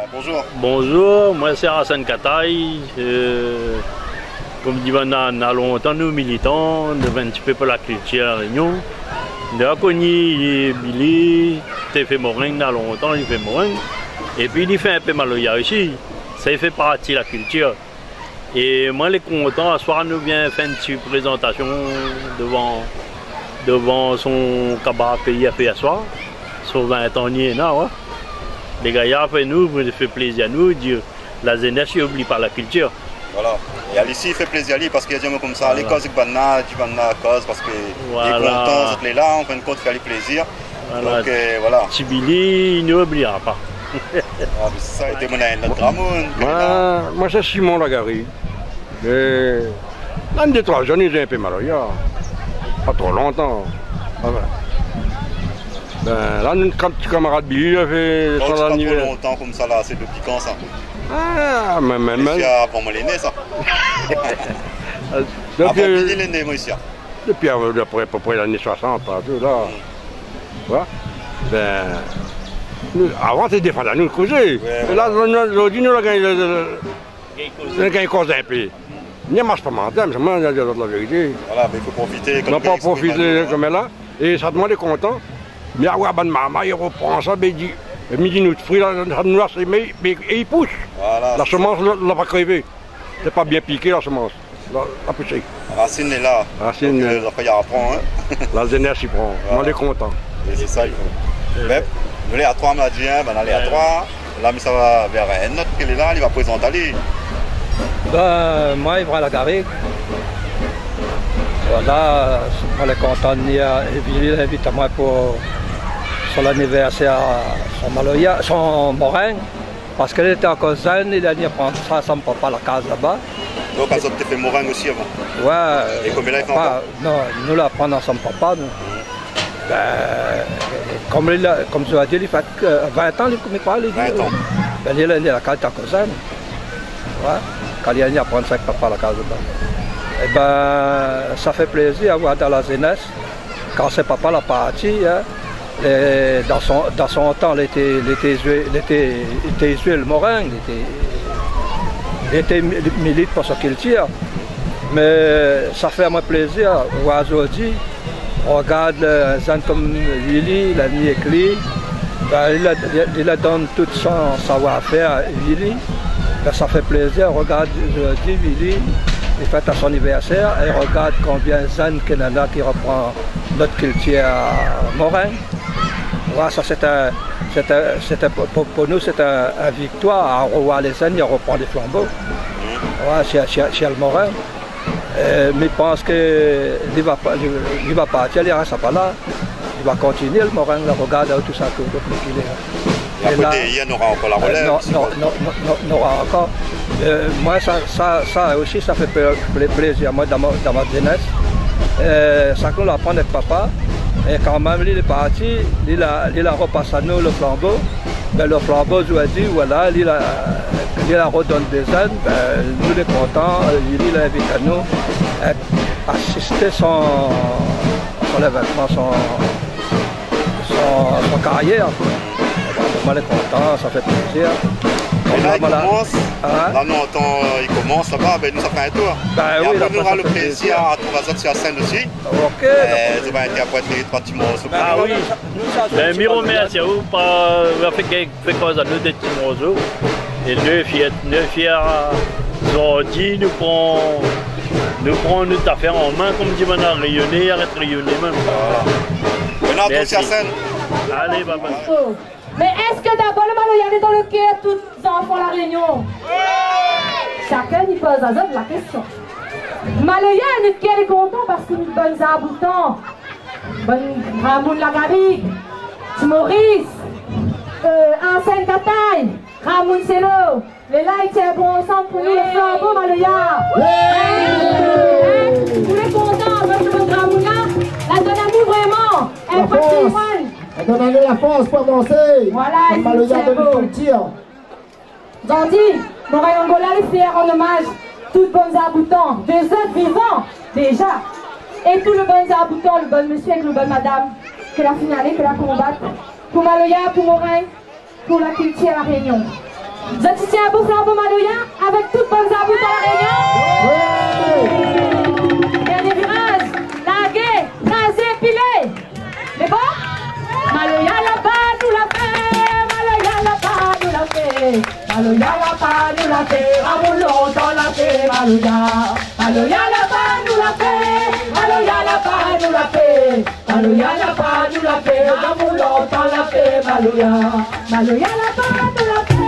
bonjour. Bonjour, moi c'est Hassan Kataï. Comme dit, on a longtemps nous militants, nous avons un petit peu pour la culture à la Réunion. Nous avons connu Billy, il fait Morin, il a longtemps, il fait Morin. Et puis il fait un peu Maloya aussi. Ça fait partie de la culture. Et moi, les content, à soir, nous vient faire une petite présentation devant son cabaret pays à faire à soir. Sur 20 ans, il y a ouais. Les gars, fait nous, vous fait plaisir à nous, dire la jeunesse n'oublie pas la culture. Voilà. Et ici, il fait plaisir à lui parce qu'il y a des gens comme ça. Les causes, tu vas cause parce que les contents, c'est là, on fait une compte, faire les plaisirs. Voilà. Donc voilà. Tibili, il n'oubliera pas. Ça a été mon notre Ramon. Moi, c'est Simon Lagari. L'an de 3 jeunes, ils ont un peu mal. Pas trop longtemps. Là, notre petit camarade Billy a fait son anniversaire. Pas trop longtemps comme ça, là, c'est depuis quand ça? Ah, mais c'est avant moi l'aîné, ça. Avant Billy l'aîné, moi ici. Depuis à peu près l'année 60, là. Voilà. Avant, c'était des fois, nous causer. Là, aujourd'hui, nous avons gagné cause un peu. Il n'y a pas de c'est moi, la vérité. Voilà, mais il faut profiter. On n'a pas profité comme elle là. Et ça demande content. Mais avoir bonne maman, il reprend ça, il dit, midi nous fruits, ça nous l'a semé, et il pousse. Voilà, la semence ne l'a pas crevé. C'est pas bien piqué la semence. La poussée. La racine est là. La racine. Après, il apprend. Hein. La jeunesse, il prend. Moi, on est content. C'est ça, il faut. Bref, nous, les à 3, on a dit, on allait à 3. Là, mais ça va vers un autre qui est là, il va présenter aller. Moi, Yves Lagari. Voilà, on est content de venir. Il invite à moi pour son anniversaire, son Maloya, son Morin. Parce qu'elle était encore jeune, il a dit prendre ça à son papa à la case là-bas. Donc, elle a fait Morin aussi avant? Ouais. Et combien là, il fait encore? Non, nous la prenons à son papa. Nous. Comme je l'ai dit, il fait 20 ans, il croit. 20 ans. Il est à la case de cousin. Ouais. Quand il a prendre ça avec papa à la case là-bas. Eh ben, ça fait plaisir à voir dans la jeunesse, quand c'est papa la partie, hein, dans son temps, il était joué le Morin, il était milite pour ce qu'il tire. Mais ça fait moi plaisir à voir aujourd'hui, on regarde un jeune comme Willy, la Niekli, ben, il a donné tout son savoir-faire à Willy. Ben, ça fait plaisir, regarde aujourd'hui Willy. Il fête à son anniversaire et regarde combien Zan Kenana qui reprend notre culture Morin. Voilà, ça pour nous c'est une victoire à revoir les Zan, il reprend des flambeaux. Voilà, chez le Morin. Mais je pense qu'il va partir, il ne reste pas là. Il va continuer le Morin, regarde tout ça qu'il est. Et à côté, il y aura encore la relève. Non, aura encore. Moi, ça aussi, ça fait plaisir. Moi, dans ma jeunesse, ça que nous l'apprend avec papa. Et quand même, il est parti, il a repassé à nous le flambeau. Ben, le flambeau, je lui ai dit, voilà, il a redonné des aides. Ben, nous, les contents, il a invité à nous assister son événement, son carrière. Moi, les contents, ça fait plaisir. Et là, il commence, là, il commence là-bas, ben, nous, ça fait un tour. Ben, et oui, après, nous aura le plaisir à trouver ça sur la scène aussi. Ok. Ça va être après les 3 petits morceaux. Ah oui. Ben, je remercie à vous pour avoir fait cause à nous des petits morceaux. Et 9 fiers aujourd'hui, nous prenons notre affaire en main, comme dit, on a rayonné, arrête de rayonner même. Voilà. Maintenant, attention sur la scène. Allez, bye. Mais est-ce que d'abord le Maloya est dans le cœur de tous les enfants de la Réunion? Chacun y pose à la question. Maloya est content parce qu'il est bonne aboutant. Bonne Ramon Lagari, Maurice, Hassan Kataï, Ramon Selo. Les là, ils tiennent bon ensemble pour nous le flambeau Maloya. Vous êtes contents avec le Ramon là? La donne à nous vraiment. Un patrimoine. Donnez-nous la force pour avancer. Voilà, il faut le beau. Dandy, Morin Angola les fiers en hommage, toutes bonnes aboutants, 2 êtres vivants déjà. Et tout le bon aboutant, le bon monsieur avec le bon madame, que la finale, que la combatte. Pour Maloya, pour Morin, pour la culture à la Réunion. Vous êtes ici un beau flambeau Maloya avec toute bonne zaboute à la Réunion. Dernier virage, largué, rasé, pilé. Mais bon, Maloya là-bas nous l'a fait, Maloya là-bas nous l'a fait. Maloya là-bas nous l'a fait, Ramoulon dans la fait, Maloya. Maloya là-bas nous l'a fait, Maloya là-bas nous l'a fait. Maloya là-bas nous l'a fait, Ramoulon dans la fait, Maloya. Maloya là-bas nous l'a fait.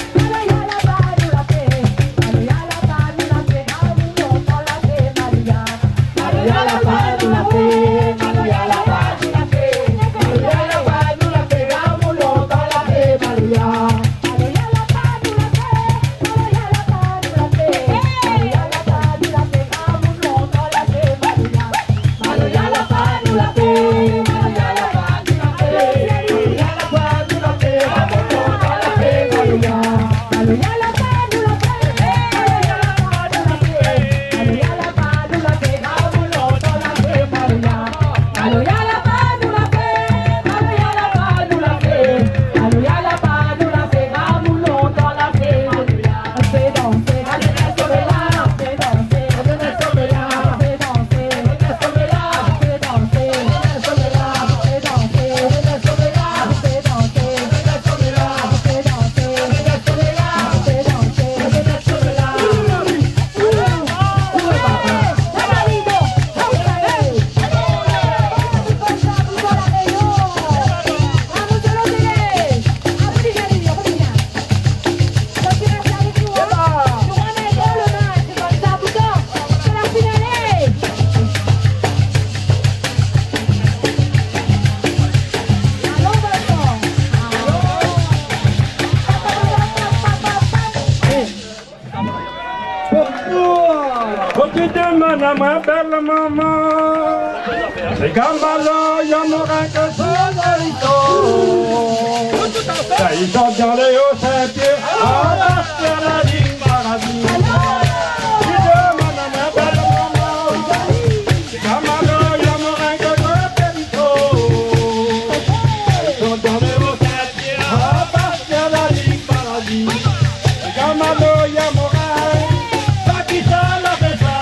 Ma belle maman, les gambalas, y'a mon rein que ça ils sont dans les hauts Saint-Pierre, à partir de la ligne paradis. Je demande à ma belle maman, les gambalas, y'a mon rein que ils sont dans les hauts Saint-Pierre, à partir de la ligne paradis. Les gambalas, y'a mon rein, ça qui ça la fait ça.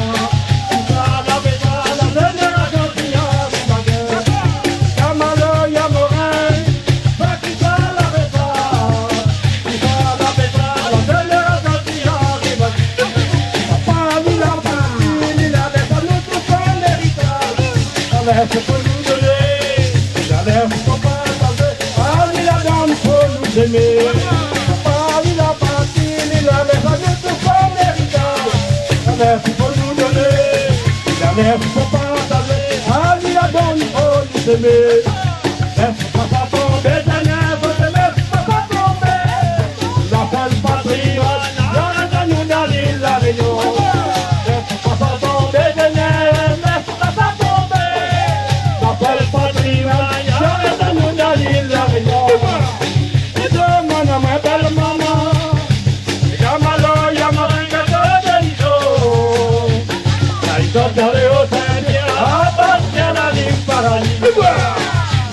C'est pour nous donner, la lèvre pour partager, il la donne pour nous aimer. Il la partie, il la laisse à nous tout comme l'héritage. La lèvre pour nous donner, la lèvre pour partager, il la donne pour nous aimer. Laisse pas tomber, laisse pas tomber. La belle patrie, la nous dans la Réunion. Laisse pas tomber, dans les hauts Saint-Pierre, à partir de la ligne paradis.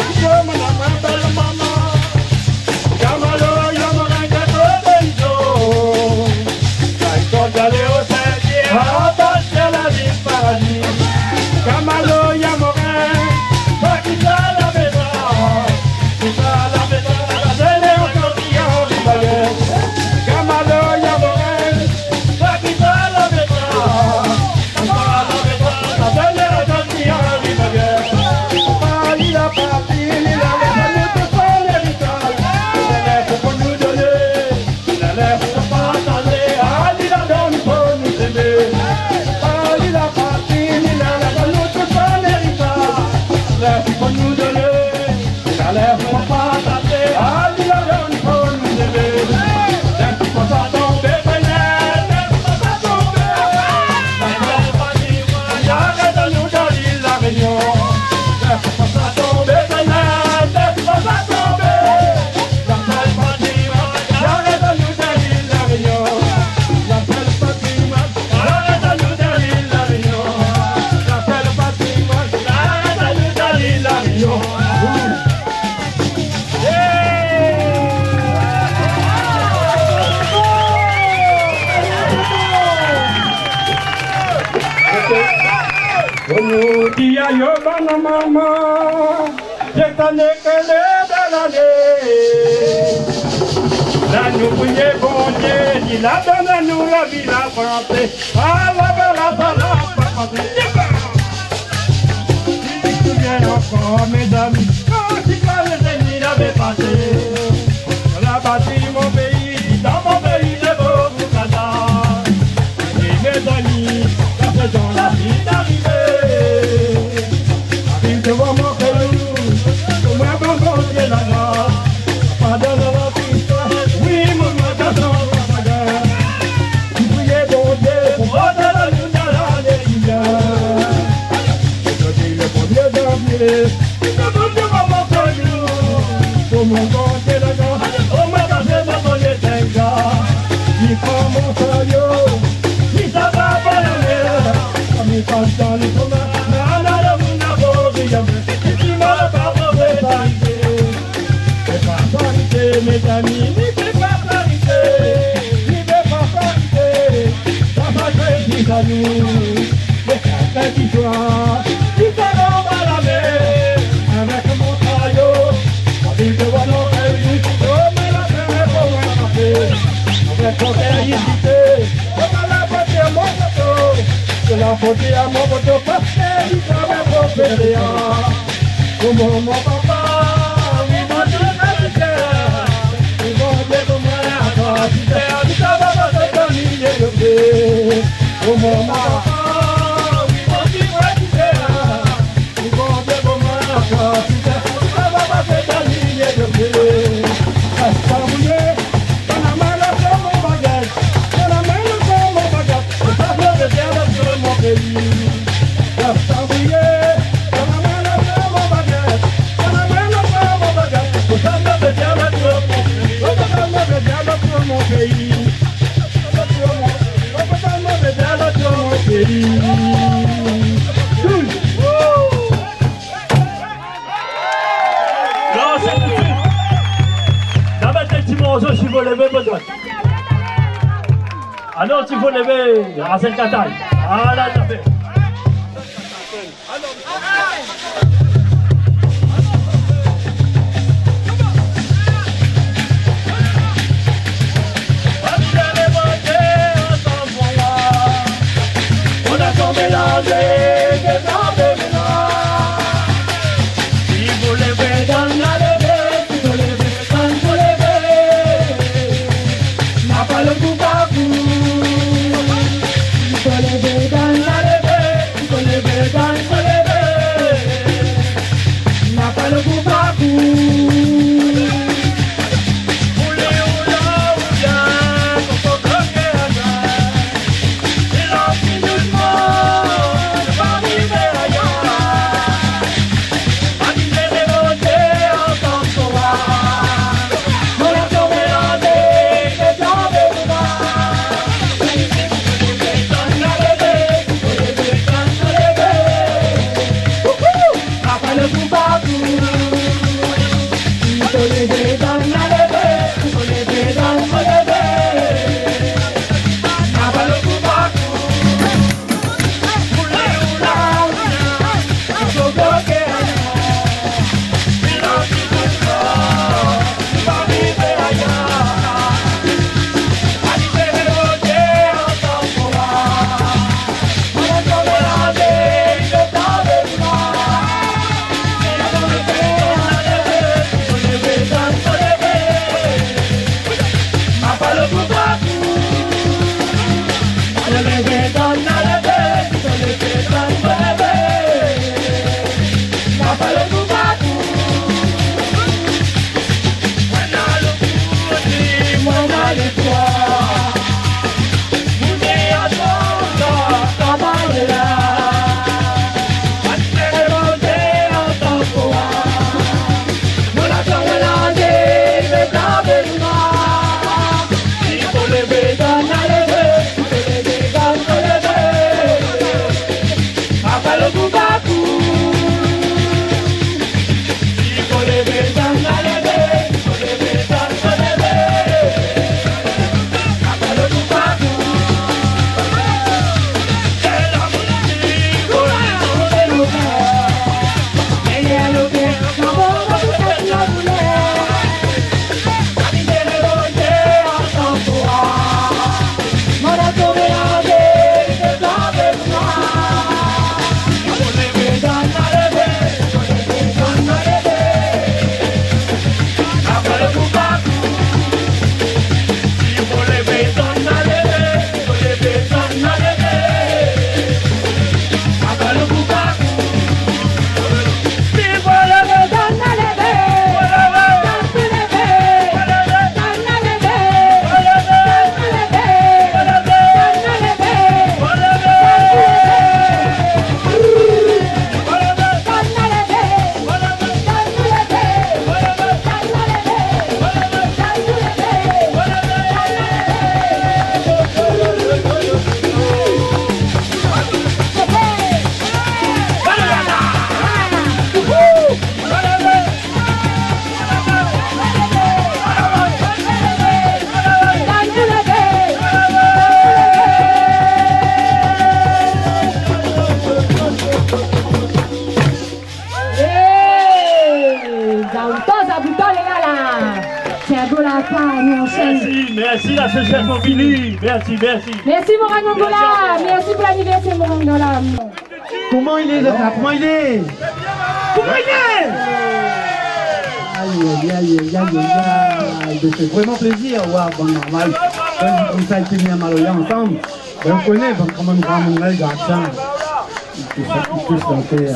yo bana maman, j'ai tanné que les de l'année. La nous prier bon Dieu, il a donné nous la vie, la santé. Ah la belle papa, je me souviens encore mes amis, quand si les ennemis l'avaient passé. On a bâti mon pays, dans mon pays de beau Canada. Et mes amis, la saison la vie d'arriver. Arrive devant mon pays, pour moi bon Dieu la grâce. Pardonne la piste, oui mon magasin, tu priais bon Dieu pour porter la lune dans l'alléluia. Je dis le bon Dieu d'envier, tu peux bon Dieu va mon cœur, pour mon bon Dieu la grâce, au magasin va mon éteinga. Il prend mon saillot, il s'en va pas la mer, comme il passe dans les communs, mais en allant vous n'avons rien fait, tu m'as pas trouvé parité. Mes amis, n'y fais pas parité, n'y fais pas parité, ça va créer à nous, les certains qui soient, qui seront à la mer, avec mon traillot, avec le wallon réuni, comme la terre pour moi frapper, avec mon terre comme la beauté à mon poteau, de la beauté à mon poteau, parce qu'il savait pour faire comme mon papa, oui mon Dieu, oh mon maman, oui mon Dieu, tu sais, tu vas bien pour moi, tu sais, tu vas pas faire ta ligne de pied. Reste pas mouillé, dans la main de mon bagage, dans la main de mon bagage, je parle de terre sur mon pays. Reste pas mouillé, dans la main de mon bagage, dans la main de mon bagage, je parle de terre sur mon pays. Je parle de terre sur mon pays. Il faut lever besoin. Ah non, il faut lever à 5 tailles. Ah là, ça fait. On a tout mélangé, des blancs, des mélanges. Il faut lever dans la levée, il faut lever dans le lever. N'a pas le goût à vous. Il faut lever dans la levée, il faut lever dans le lever. N'a pas le goût à vous. merci l'association Billy. Merci. Merci Morangongola. Merci pour l'anniversaire Morangongola. Comment il est le gars? Comment il est? Aïe. Ça fait vraiment plaisir. Ouais, bon, normal. Comme ça, il s'est mis à Maloya ensemble. Ben, on connaît comment nous ramène le garçon. Tous danser.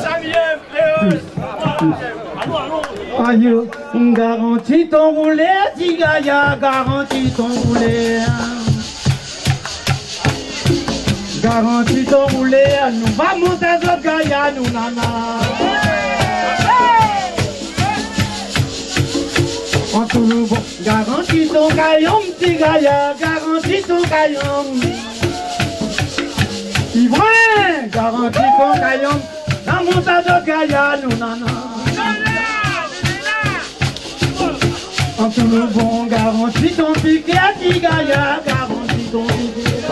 Aïe, on garantit ton roulé, Tigaya, garantit ton roulé. Garantit ton roulé, nous va monter notre Gaïa, nous nana. En tout le bon, garantit ton caillon, Tigaya, garantit ton caillon. Ivrain, garantit ton caillon, la montagne de Gaïa, nous nana. En tout le bon, garantit ton piquet, Tigaya, garantit ton piquet.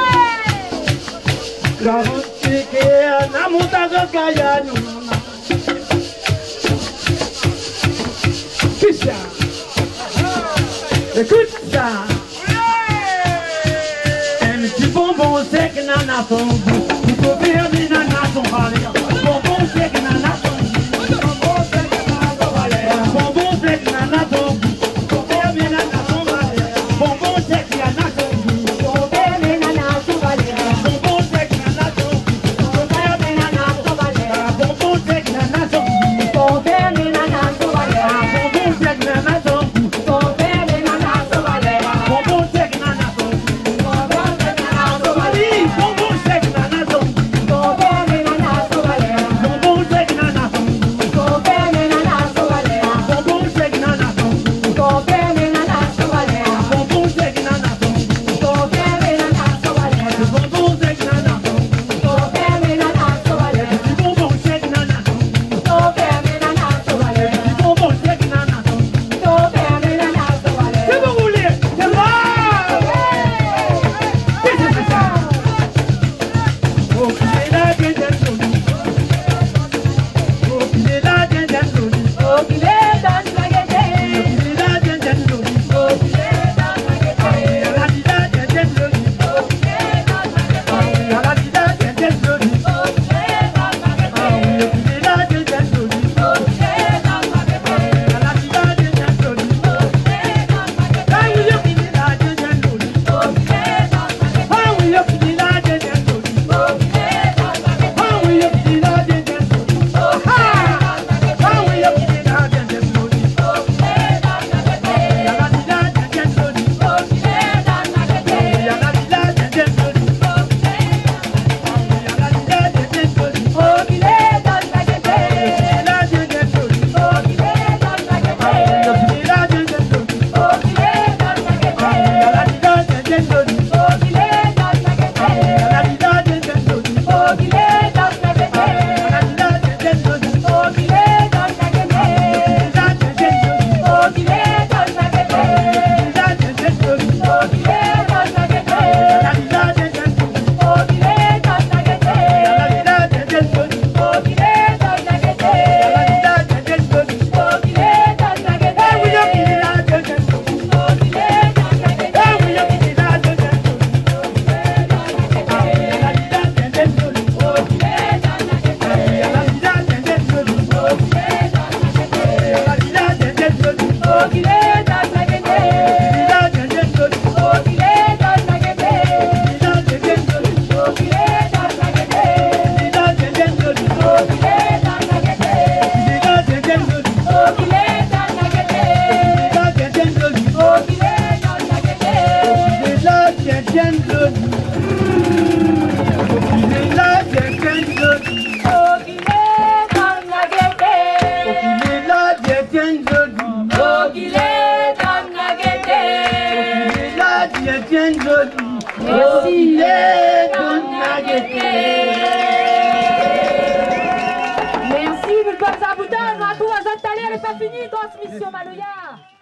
Garantit que la montagne de Gaïa, nous nana. Écoute ça. Un petit bonbon sec, nana, ton goût. Vous pouvez faire des nanas, ton balai. Bonbon sec, nana, ton goût. Bonbon sec, nana, ton balai. Bonbon sec, nana, ton goût. Vous pouvez faire des nanas, ton balai. Bonbon sec, nana, ton goût. Vous pouvez faire des nanas, ton balai. Bonbon sec, nana, ton goût. Vous pouvez faire des nanas, ton balai. Bonbon sec, nana, ton goût. Vous pouvez faire des nanas, ton balai. Bonbon sec, nana, ton goût. Merci. Merci, Mulbon Zaboutan. On a tout à Zantalé, elle n'est pas finie, transmission Maloya.